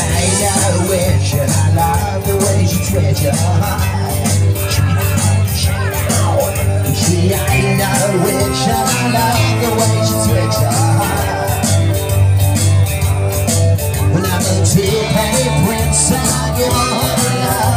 ain't no witch, and I love the way she treats your heart. She ain't no witch, and I love the way she treats your heart. When I'm a two-penny prince, and I give her love.